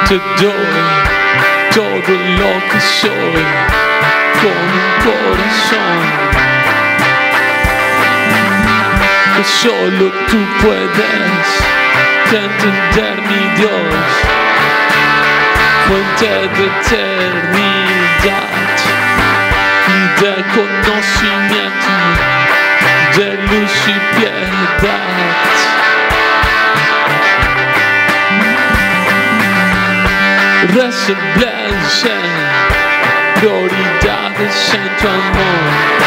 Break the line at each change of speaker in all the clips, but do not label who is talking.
Te doy todo lo que soy con un corazón que solo tú puedes entender, mi Dios, fuente de eternidad y de conocimiento, de luz y piedad. Resplandece prioridades en tu amor.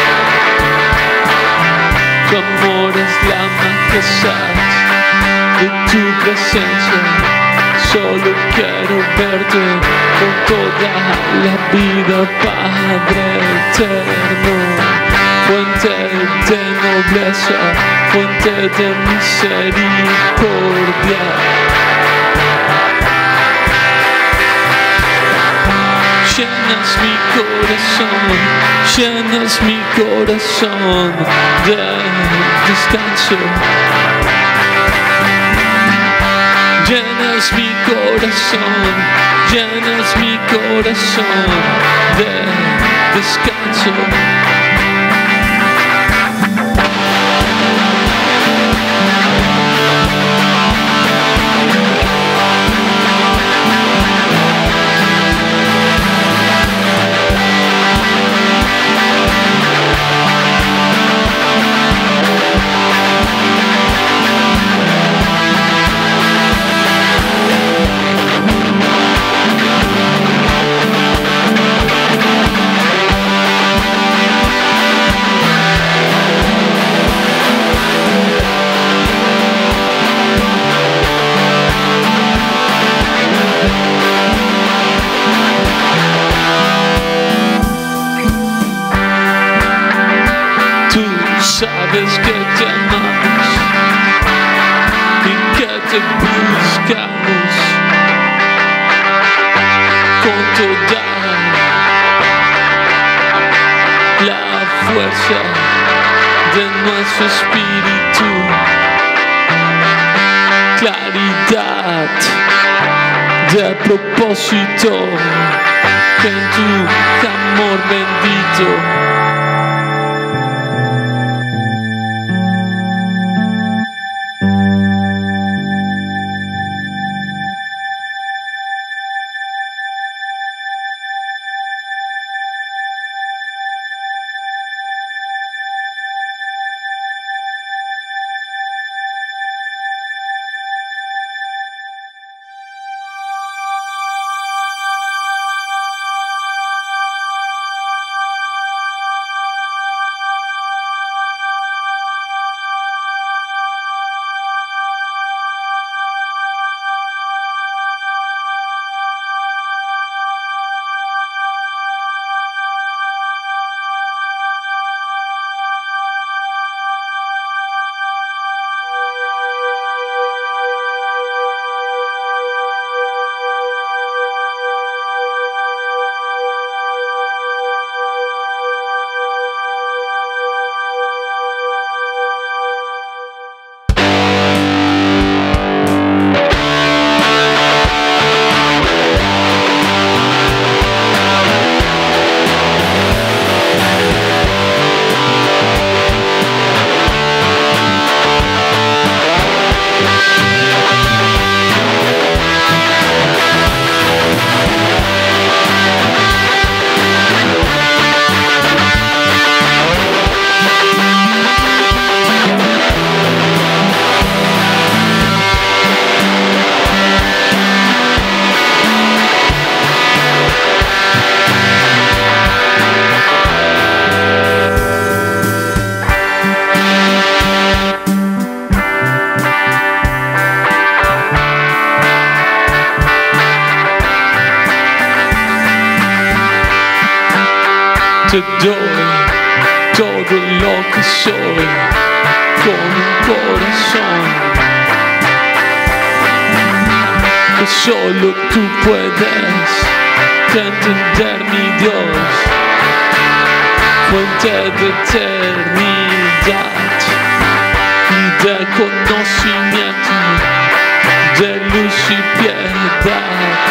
Tu amor es la majestad de tu presencia. Solo quiero verte con toda la vida, Padre eterno. Fuente de nobleza, fuente de misericordia. Llenas mi corazón de descanso. Llenas mi corazón de descanso. Sabes que te amamos y que te buscamos con toda la fuerza de nuestro espíritu. Claridad de propósito en tu amor bendito. Te doy todo lo que soy con un corazón que solo tú puedes entender, mi Dios, fuente de eternidad y de conocimiento, de luz y piedad.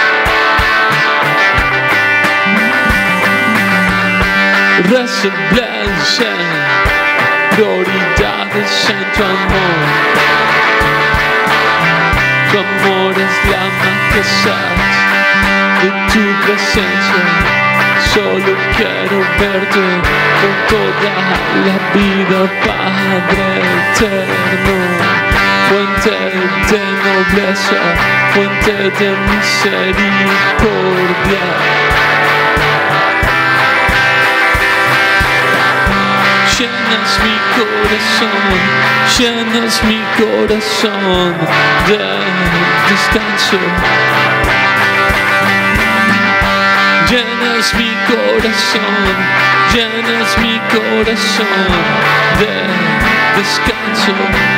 Resiliencia, prioridades en tu amor. Tu amor es la majestad de tu presencia. Solo quiero verte con toda la vida, Padre eterno. Fuente de nobleza, fuente de misericordia. Llenas mi corazón de descanso. Llenas mi corazón de descanso.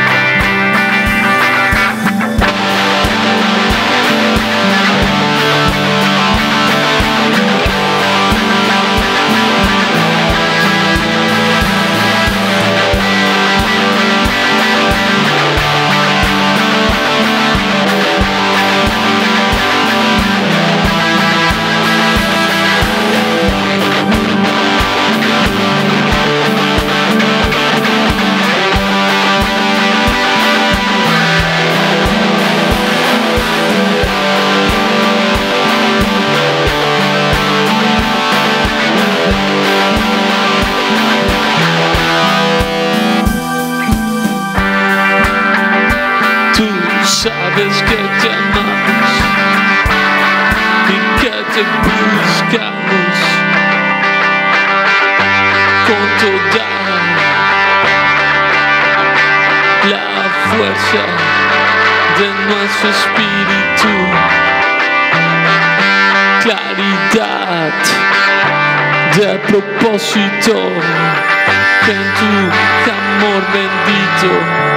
Sabes que te amamos y que te buscamos con toda la fuerza de nuestro espíritu. Claridad de propósito en tu amor bendito.